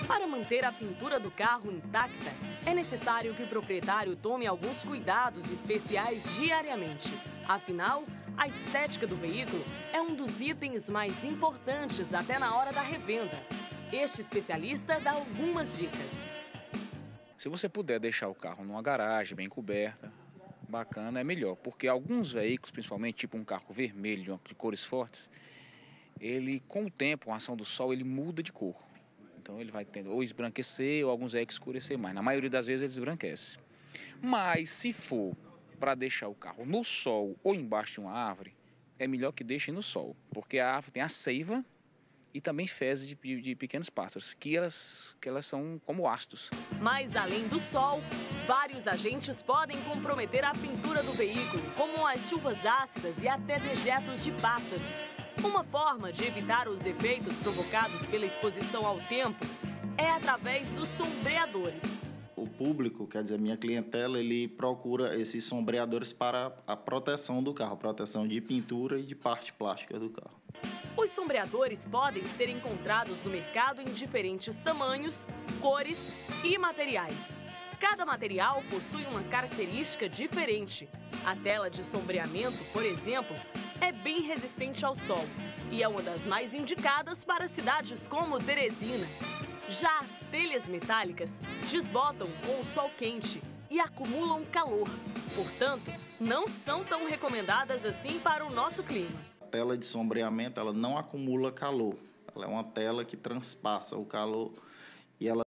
Para manter a pintura do carro intacta, é necessário que o proprietário tome alguns cuidados especiais diariamente. Afinal, a estética do veículo é um dos itens mais importantes até na hora da revenda. Este especialista dá algumas dicas. Se você puder deixar o carro numa garagem bem coberta, bacana, é melhor. Porque alguns veículos, principalmente tipo um carro vermelho de cores fortes, ele com o tempo, a ação do sol, ele muda de cor. Então ele vai tendo ou esbranquecer ou alguns veículos escurecer mais. Na maioria das vezes ele esbranquece. Mas se for para deixar o carro no sol ou embaixo de uma árvore, é melhor que deixe no sol. Porque a árvore tem a seiva e também fezes de pequenos pássaros, que elas são como ácidos. Mas além do sol, vários agentes podem comprometer a pintura do veículo, como as chuvas ácidas e até dejetos de pássaros. Uma forma de evitar os efeitos provocados pela exposição ao tempo é através dos sombreadores. O público, quer dizer, minha clientela, ele procura esses sombreadores para a proteção do carro, proteção de pintura e de parte plástica do carro. Os sombreadores podem ser encontrados no mercado em diferentes tamanhos, cores e materiais. Cada material possui uma característica diferente. A tela de sombreamento, por exemplo, é bem resistente ao sol e é uma das mais indicadas para cidades como Teresina. Já as telhas metálicas desbotam com o sol quente e acumulam calor. Portanto, não são tão recomendadas assim para o nosso clima. A tela de sombreamento, ela não acumula calor. Ela é uma tela que transpassa o calor e ela